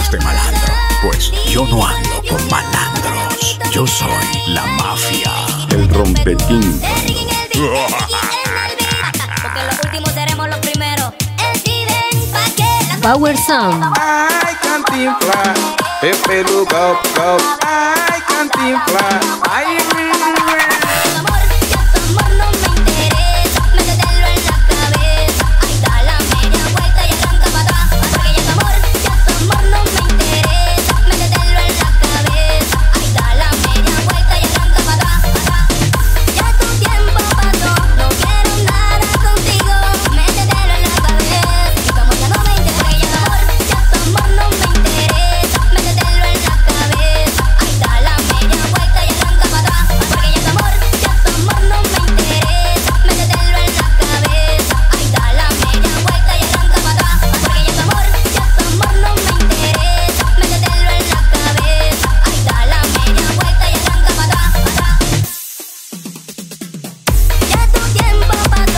este malandro. Pues yo no ando con malandros. Yo soy la mafia. El rompetín. Porque los últimos seremos los primeros. Power Sound. Ay, Cantinflas, Pepe Lu, go, go. Ay, Cantinflas, ay,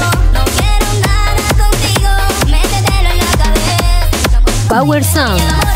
Power Sound.